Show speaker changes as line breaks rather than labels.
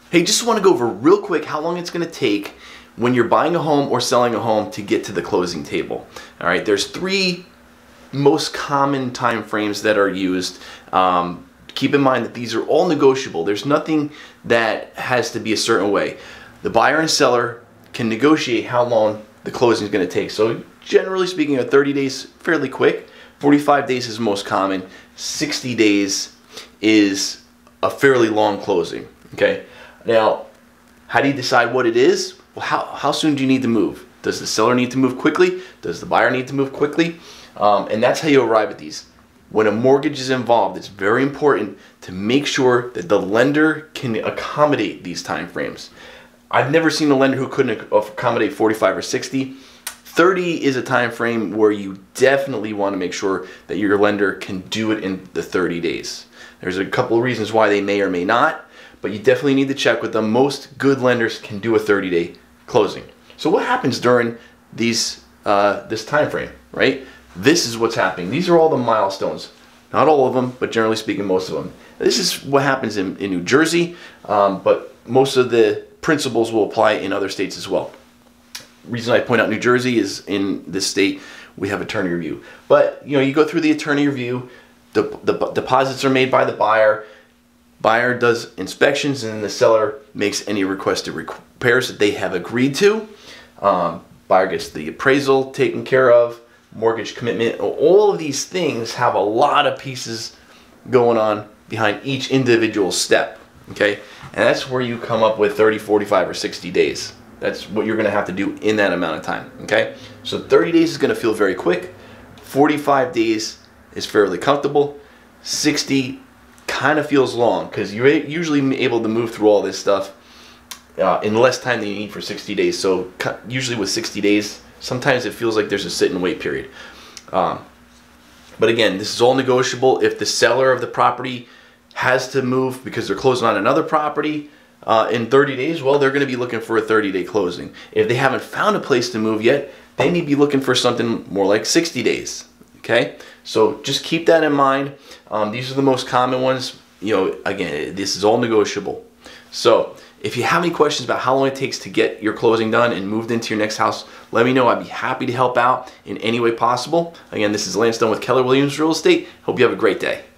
Hey, just want to go over real quick how long it's going to take when you're buying a home or selling a home to get to the closing table. All right, there's three most common time frames that are used. Keep in mind that these are all negotiable. There's nothing that has to be a certain way. The buyer and seller can negotiate how long the closing is going to take. So generally speaking, 30 days fairly quick. 45 days is most common. 60 days is a fairly long closing. Okay. Now, how do you decide what it is? Well, how soon do you need to move? Does the seller need to move quickly? Does the buyer need to move quickly? And that's how you arrive at these. When a mortgage is involved, it's very important to make sure that the lender can accommodate these time frames. I've never seen a lender who couldn't accommodate 45 or 60. 30 is a time frame where you definitely want to make sure that your lender can do it in the 30 days. There's a couple of reasons why they may or may not, but you definitely need to check with them. Most good lenders can do a 30-day closing. So what happens during this time frame, right? This is what's happening. These are all the milestones. Not all of them, but generally speaking, most of them. This is what happens in New Jersey, but most of the principles will apply in other states as well. Reason I point out New Jersey is in this state we have attorney review. But you go through the attorney review, the deposits are made by the buyer. Buyer does inspections, and the seller makes any requested repairs that they have agreed to. Buyer gets the appraisal taken care of, mortgage commitment. All of these things have a lot of pieces going on behind each individual step. Okay, and that's where you come up with 30, 45, or 60 days. That's what you're going to have to do in that amount of time. Okay, so 30 days is going to feel very quick. 45 days is fairly comfortable. 60 kind of feels long because you're usually able to move through all this stuff in less time than you need for 60 days. So usually with 60 days, sometimes it feels like there's a sit and wait period. But again, this is all negotiable. If the seller of the property has to move because they're closing on another property in 30 days, well, they're going to be looking for a 30-day closing. If they haven't found a place to move yet, they may be looking for something more like 60 days. Okay, so just keep that in mind. These are the most common ones. Again, this is all negotiable. So if you have any questions about how long it takes to get your closing done and moved into your next house, let me know. I'd be happy to help out in any way possible. Again, this is Lance Dunn with Keller Williams Real Estate. Hope you have a great day.